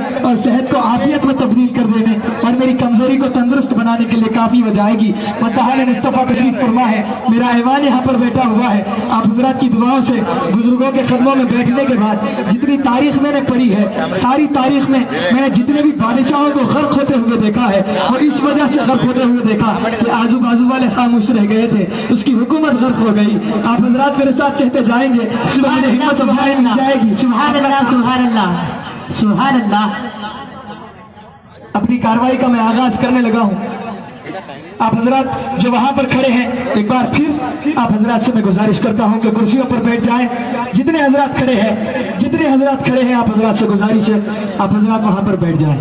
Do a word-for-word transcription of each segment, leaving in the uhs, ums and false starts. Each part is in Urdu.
اور صحت کو عافیت میں تبدیل کر دینے اور میری کمزوری کو تندرست بنانے کے لیے کافی ہو جائے گی۔ متحال مصطفیٰ تشریف فرما ہے، میرا ایوان یہاں پر بیٹھا ہوا ہے۔ آپ حضرات کی دعاؤں سے بزرگوں کے قدموں میں بیٹھنے کے بعد جتنی تاریخ میں نے پڑھی ہے، ساری تاریخ میں میں نے جتنے بھی بادشاہوں کو غرق ہوتے ہوئے دیکھا ہے اور اس وجہ سے غرق ہوتے ہوئے دیکھا کہ آزو بازو والے خاموش رہ گئے تھے، اس کی حکومت غرق ہو گئی۔ آپ حضرات میرے ساتھ کہتے جائیں گے سبحان اللہ سبحان اللہ جائے گی، سبحان اللہ سبحان اللہ سبحان اللہ۔ اپنی کاروائی کا میں آغاز کرنے لگا ہوں۔ آپ حضرات جو وہاں پر کھڑے ہیں، ایک بار پھر آپ حضرات سے میں گزارش کرتا ہوں کہ کرسیوں پر بیٹھ جائیں۔ جتنے حضرات کھڑے ہیں جتنے حضرات کھڑے ہیں آپ حضرات سے گزارش ہے آپ حضرات وہاں پر بیٹھ جائیں۔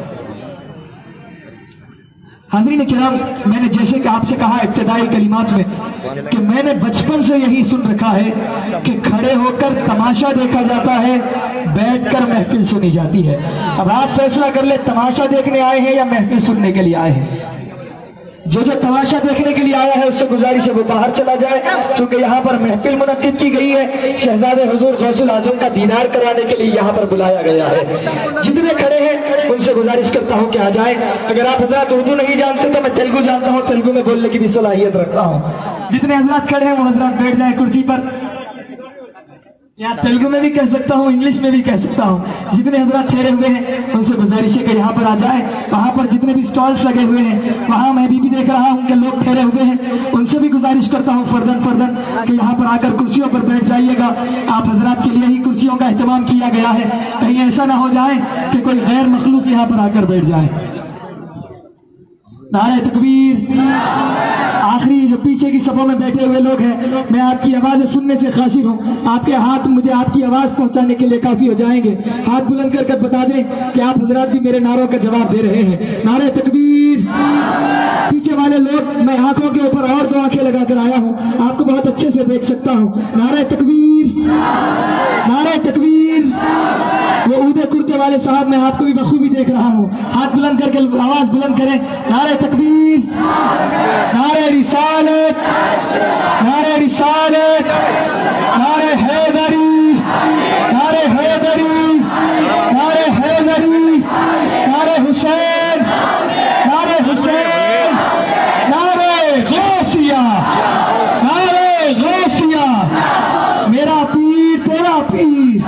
حاضرین کرام، میں نے جیسے کہ آپ سے کہا ابتدائی کلمات میں کہ میں نے بچپن سے یہی سن رکھا ہے کہ کھڑے ہو کر تماشا دیکھا جاتا ہے، بیٹھ کر محفل سنی جاتی ہے۔ اب آپ فیصلہ کر لیں تماشا دیکھنے آئے ہیں یا محفل سننے کے لیے آئے ہیں۔ جو جو تماشا دیکھنے کے لیے آیا ہے اس سے گزارش ہے وہ باہر چلا جائے، چونکہ یہاں پر محفل منعقد کی گئی ہے، شہزادے حضور غوث العظم کا دیدار کرانے کے لیے یہاں پر بلایا گیا ہے۔ جتنے کھڑے ہیں ان سے گزارش کرتا ہوں کہ آ جائیں۔ اگر آپ حضرات اردو نہیں جانتے تو میں تیلگو جانتا ہوں، تیلگو میں بولنے کی بھی صلاحیت رکھتا ہوں۔ جتنے حضرات کھڑے ہیں وہ حضرات بیٹھ جائیں کرسی پر، یا تیلگو میں بھی کہہ سکتا ہوں، انگلش میں بھی کہہ سکتا ہوں۔ جتنے حضرات ٹھہرے ہوئے ہیں ان سے گزارش ہے کہ یہاں پر آ جائیں۔ وہاں پر جتنے بھی سٹالز لگے ہوئے ہیں وہاں میں بھی بھی دیکھ رہا ہوں کہ لوگ ٹھہرے ہوئے ہیں، ان سے بھی گزارش کرتا ہوں فردن فردن کہ یہاں پر آ کر کرسیوں پر بیٹھ جائیے گا۔ آپ حضرات کے لیے ہی کرسیوں کا اہتمام کیا گیا ہے، کہیں ایسا نہ ہو جائے کہ کوئی غیر مخلوق یہاں پر آ کر بیٹھ جائے۔ نعرہ تکبیر۔ آخری جو پیچھے کی صفوں میں بیٹھے ہوئے لوگ ہیں، میں آپ کی آوازیں سننے سے خاصر ہوں، آپ کے ہاتھ مجھے آپ کی آواز پہنچانے کے لیے کافی ہو جائیں گے۔ ہاتھ بلند کر کر بتا دیں کہ آپ حضرات بھی میرے نعروں کا جواب دے رہے ہیں۔ نعرہ تکبیر۔ پیچھے والے لوگ، میں آنکھوں کے اوپر اور دو آنکھیں لگا کر آیا ہوں، آپ کو بہت اچھے سے دیکھ سکتا ہوں۔ نعرہ تکبیر، نعرہ تکبیر۔ وہ اودے کرتے والے صاحب میں آپ کو بھی بخوبی دیکھ رہا ہوں، ہاتھ بلند کر کے آواز بلند کریں۔ نعرہ تکبیر، نعرہ رسالت، نعرہ رسالت، نعرہ حیدری، نعرہ حیدری، نعرہ حیدری، نعرہ حسین، نعرہ حسین، نعرہ غوثیہ، نعرہ غوثیہ۔ میرا پیر تیرا پیر،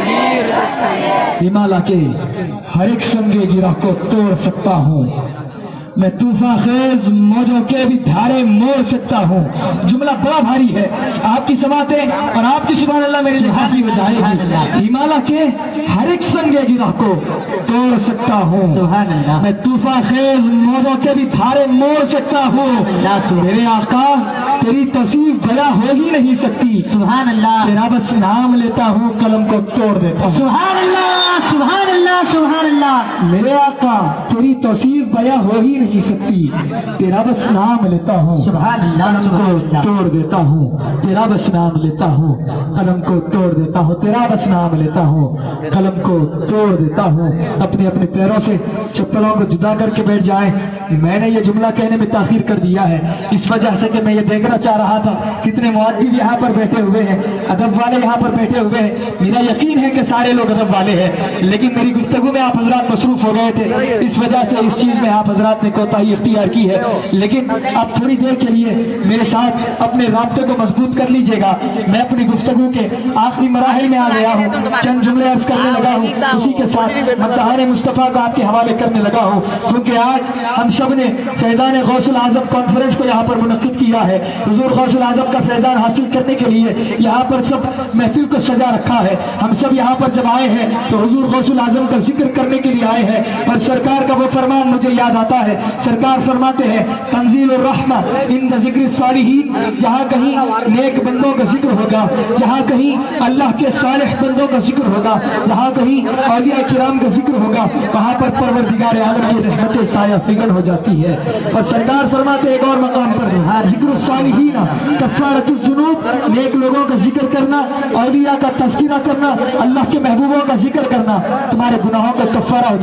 ہمالا کے ہر ایک سنگے گرہ کو توڑ سکتا ہوں، میں طوفان خیز موجوں کے بھی دھارے موڑ سکتا ہوں۔ جملہ بڑا بھاری ہے، آپ کی سماعتیں اور آپ کی سبحان اللہ میرے لیے حافظ ہو جائے گی۔ ہمالا کے ہر ایک سنگے گرہ کو توڑ سکتا ہوں، سبحان اللہ۔ میں طوفان خیز موجوں کے بھی دھارے موڑ سکتا ہوں۔ میرے آقا تیری توصیف بیاں ہو ہی نہیں سکتی، سبحان اللہ۔ تیرا بس نام لیتا ہوں قلم کو توڑ دیتا ہوں۔ سبحان اللہ سبحان اللہ سبحان اللہ۔ میرے آقا تیری توصیف بیاں ہو ہی نہیں سکتی، تیرا بس نام لیتا ہوں سبحان اللہ، قلم سبحان کو اللہ۔ توڑ دیتا ہوں۔ تیرا بس نام لیتا ہوں قلم کو توڑ دیتا ہوں، تیرا بس نام لیتا ہوں قلم کو توڑ دیتا ہوں۔ اپنے اپنے پیروں سے چپلوں کو جدا کر کے بیٹھ جائیں۔ میں نے یہ جملہ کہنے میں تاخیر کر دیا ہے اس وجہ سے کہ میں یہ دیکھنا چاہ رہا تھا کتنے مؤدب یہاں پر بیٹھے ہوئے ہیں، ادب والے یہاں پر بیٹھے ہوئے ہیں۔ میرا یقین ہے کہ سارے لوگ ادب والے ہیں، لیکن میری گفتگو میں آپ حضرات مصروف ہو گئے تھے، اس وجہ سے اس چیز میں آپ حضرات نے کوتاہی اختیار کی ہے۔ لیکن اب تھوڑی دیر کے لیے میرے ساتھ اپنے رابطے کو مضبوط کر لیجئے گا۔ میں اپنی گفتگو کے آخری مراحل میں آ گیا ہوں، چند جملے عرض کرنے لگا ہوں، اسی کے ساتھ مطہر مصطفیٰ کو آپ کے حوالے کرنے لگا ہوں، کیونکہ آج ہم سب نے فیضان غوث العظم کانفرنس کو یہاں پر منعقد کیا ہے۔ حضور غوث العظم کا فیضان حاصل کرنے کے لیے یہاں پر سب محفل کو سجا رکھا ہے۔ ہم سب یہاں پر جب آئے ہیں تو حضور غوث العظم کا ذکر کرنے کے لیے آئے ہیں، اور سرکار کا وہ فرمان مجھے یاد آتا ہے۔ سرکار فرماتے ہیں تنزیل الرحمہ عند ذکر الصالحین، جہاں کہیں نیک بندوں کا ذکر ہوگا، جہاں کہیں اللہ کے صالح بندوں کا ذکر ہوگا، جہاں کہیں اولیاء کرام کا ذکر ہوگا، وہاں پر پروردگار عالم کی رحمت سایہ فگن ہو جاتی ہے۔ اور سرکار فرماتے ایک اور مقام پر ذکر الصالحین کفارۃ الذنوب، نیک لوگوں کا ذکر کرنا، اولیاء کا تذکرہ کرنا، اللہ کے محبوبوں کا ذکر کرنا تمہارے گناہوں کا کفارہ ہو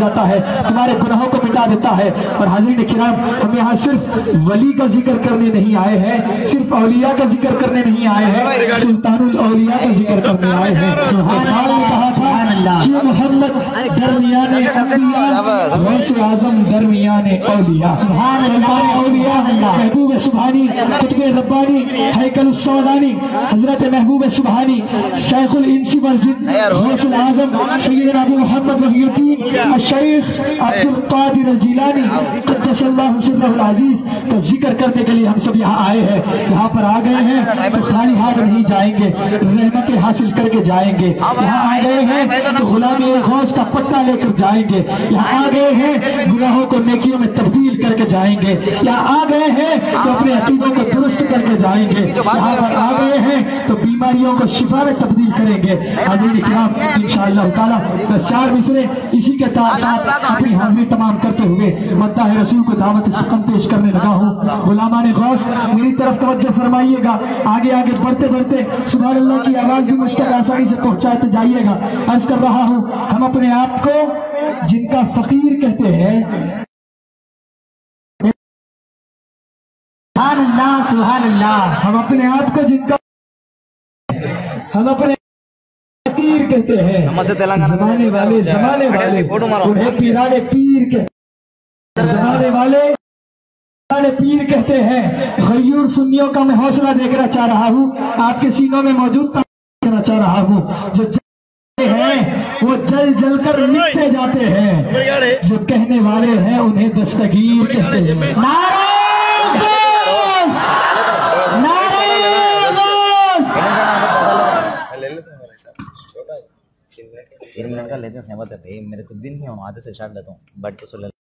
جاتا ہے, تمہارے گناہوں کو مٹا دیتا ہے. اور حاضرین کرام, ہم یہاں صرف ولی کا ذکر کرنے نہیں آئے ہیں, صرف اولیاء کا ذکر کرنے نہیں آئے ہیں, سلطان الاولیاء کا ذکر کرنے آئے ہیں. اقبال نے کہا تھا کہ محمد درمیان انبیاء غوث اعظم درمیان اولیاء. سبحان اللہ. اولیاء محبوب سبحانی, قطب ربانی, ہیکل السودانی, حضرت محبوب سبحانی, شیخ الانس والجن, غوث الاعظم سیدنا ابو محمد وحی الدین الشیخ عبد القادر الجیلانی قدس اللہ سرہ العزیز کا ذکر کرنے کے لیے ہم سب یہاں آئے ہیں. یہاں پر آ گئے ہیں تو خالی ہاتھ نہیں جائیں گے, رحمتیں حاصل کر کے جائیں گے. یہاں آ گئے ہیں تو غلامی غوث کا پتہ لے کر جائیں گے. یہاں آ گئے ہیں گناہوں کو نیکیوں میں تبدیل کر کے جائیں گے. یہاں آ گئے ہیں تو اپنے عقیدوں کو درست کر کے جائیں گے. یہاں پر آ گئے ہیں تو بیماریوں کو شفا میں تبدیل کریں گے. حاضرین کرام, انشاءاللہ تعالیٰ بس چار مصرے اسی کے ساتھ اپنی حاضری تمام کرتے ہوئے مداح رسول کو دعوت سخن پیش کرنے لگا ہوں. غلامان غوث میری طرف توجہ فرمائیے گا. آگے آگے بڑھتے بڑھتے سبحان اللہ کی آواز بھی مجھ تک آسانی سے پہنچاتے جائیے گا. عرض کر رہا ہوں, ہم اپنے آپ کو جن کا فقیر کہتے ہیں, سبحان اللہ سبحان اللہ, ہم اپنے آپ کو جن کا ہم اپنے فقیر کہتے ہیں, زمانے والے زمانے والے انہیں پیرانے پیر کے زمانے والے پیرانے پیر کہتے ہیں. غیور سنیوں کا میں حوصلہ دیکھنا چاہ رہا ہوں, آپ کے سینوں میں موجود دیکھنا چاہ رہا ہوں. جو جلتے ہیں وہ جل جل کر مٹتے جاتے ہیں, جو کہنے والے ہیں انہیں دستگیر کہتے ہیں. نعرہ غوث, نعرہ غوث. تین منٹ کا لیتے ہیں سہمت ہے بھائی, میرے کچھ دن ہی ہوں, آدھے سے شارٹ لیتا ہوں, بیٹھ کے سو لے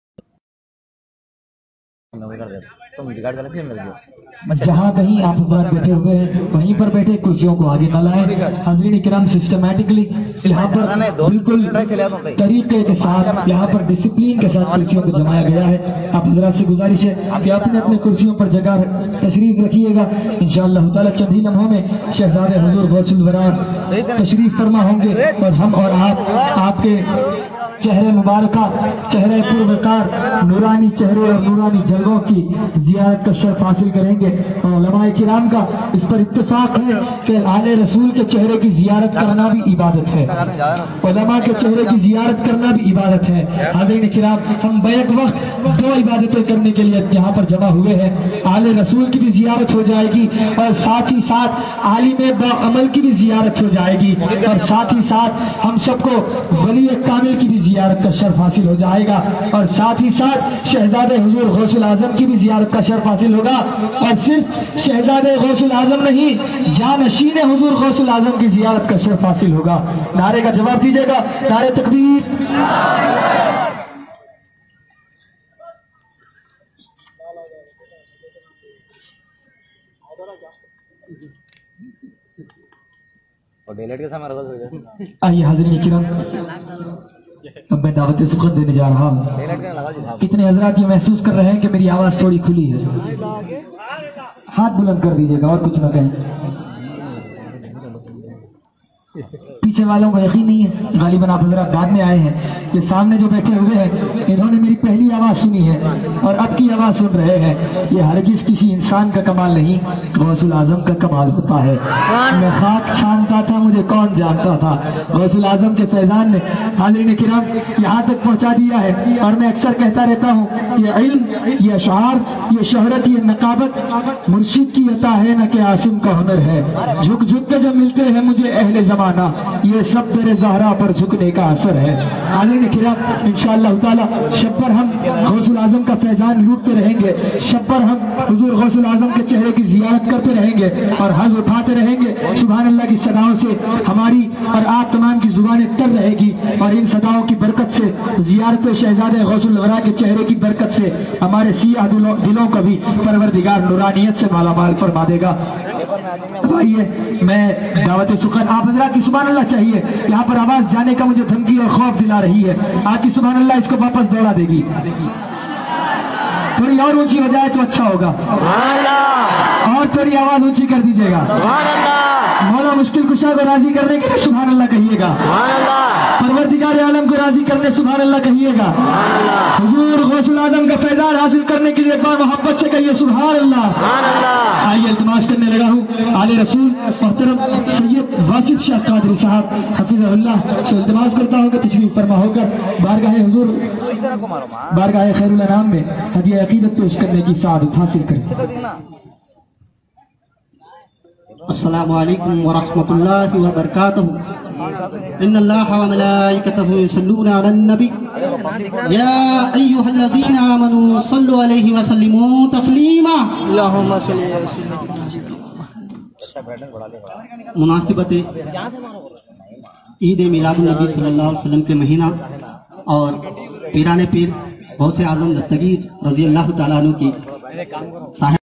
جہاں کہیں آپ حضرات بیٹھے ہوئے ہیں وہیں پر بیٹھے, کرسیوں کو آگے نہ لائیں. حاضرین کرام, سسٹمیٹکلی یہاں پر بالکل طریقے کے ساتھ, یہاں پر ڈسپلین کے ساتھ کرسیوں کو جمایا گیا ہے. آپ حضرات سے گزارش ہے کہ اپنے اپنے کرسیوں پر جگہ تشریف رکھیے گا. انشاءاللہ تعالی چند ہی لمحوں میں شہزادے حضور غوث الورا تشریف فرما ہوں گے, اور ہم اور آپ آپ کے چہرے مبارکہ, چہرے پروقار, نورانی چہرے اور نورانی جلووں کی زیارت کا شرف حاصل کریں گے. اور علماء کرام کا اس پر اتفاق ہے کہ آل رسول کے چہرے کی زیارت کرنا بھی عبادت ہے, علماء کے چہرے کی زیارت کرنا بھی عبادت ہے. حاضرین کرام, ہم بیک وقت دو عبادتیں کرنے کے لیے یہاں پر جمع ہوئے ہیں. آل رسول کی بھی زیارت ہو جائے گی, اور ساتھ ہی ساتھ عالم باعمل کی بھی زیارت ہو جائے گی, اور ساتھ ہی ساتھ ہم سب کو ولی کامل کی بھی زیارت کا شرف حاصل ہو جائے گا, اور ساتھ ہی ساتھ شہزادے حضور غوث الاعظم کی بھی زیارت کا شرف حاصل ہوگا. اور صرف شہزادے غوث الاعظم نہیں, جانشین حضور غوث الاعظم کی زیارت کا شرف حاصل ہوگا. نعرے کا جواب دیجیے گا, نعرے تکبیر. آئیے حاضرین کرام, اب میں دعوت سخن دینے جا رہا ہوں. کتنے حضرات یہ محسوس کر رہے ہیں کہ میری آواز تھوڑی کھلی ہے؟ ہاتھ بلند کر دیجیے گا, اور کچھ نہ کہیں. پیچھے والوں کو یقین نہیں ہے, غالباً آپ حضرات بعد میں آئے ہیں. یہ سامنے جو بیٹھے ہوئے ہیں انہوں نے میری پہلی آواز سنی ہے اور اب کی آواز سن رہے ہیں. یہ ہرگز کسی انسان کا کمال نہیں, غوث الاعظم کا کمال ہوتا ہے. میں خاک چھانتا تھا, مجھے کون جانتا تھا, غوث الاعظم کے فیضان نے حاضرین کرام یہاں تک پہنچا دیا ہے. اور میں اکثر کہتا رہتا ہوں, یہ علم, یہ اشعار, یہ شہرت, یہ نقابت مرشد کی عطا ہے نہ کہ عاصم کا ہنر ہے. جھک جھک کے جو ملتے ہیں مجھے اہل زمانہ, یہ سب در زہرا پر جھکنے کا اثر ہے. حاضرین کرام, انشاءاللہ تعالی شب پر ہم غوث الاعظم کا فیضان لوٹتے رہیں گے, شب پر ہم حضور غوث الاعظم کے چہرے کی زیارت کرتے رہیں گے اور حض اٹھاتے رہیں گے. سبحان اللہ کی صداؤں سے ہماری اور آپ تمام کی زبانیں تر رہے گی, اور ان صداؤں کی برکت سے, زیارت شہزادے غوث الورا کے چہرے کی برکت سے ہمارے سیاہ دلوں کا بھی پروردگار نورانیت سے مالا مال فرما دے گا. آئیے, میں دعوت سخن, آپ حضرات کی سبحان اللہ چاہیے. یہاں پر آواز جانے کا مجھے دھمکی اور خوف دلا رہی ہے. آپ کی سبحان اللہ اس کو واپس دوڑا دے گی. تھوڑی اور اونچی ہو جائے تو اچھا ہوگا. اور थोड़ी आवाज ऊंची कर दीजिएगा। मौला मुश्किल कुशा को राजी करने के लिए सुभान अल्लाह कहिएगा। परवरदिगार आलम को राजी करने सुभान अल्लाह कहिएगा। हुजूर गौसुल आजम का फैजान हासिल करने के लिए एक बार मोहब्बत से कहिए सुभान अल्लाह। आइए इल्तिमास करने लगा हूँ आले रसूल मोहतरम सैयद वासिफ शाह कादरी साहब हफिज़हुल्लाह से इल्तिमास करता हूँ कि तशरीफ फरमा होकर बारगाह हुजूर बारगाह खैरुल अनाम में हदिया अकीदत पेश करने की सआदत हासिल करें। अस्सलामु अलैकुम व रहमतुल्लाहि व बरकातहू। इन्नल्लाहा व मलाइकतहू युसल्लूना अलन नबी या अय्युहल्लज़ीना आमनू सल्लु अलैहि व सल्लिमू तस्लीमा। अल्लाहुम्मा सल्लि अला सय्यिदिना मुनासिबत ईद मिलादुन नबी सल्लल्लाहु अलैहि वसल्लम के महीना और पीराने पीर गौसे आजम दस्तगीर रज़ी अल्लाह तआला अन्हु की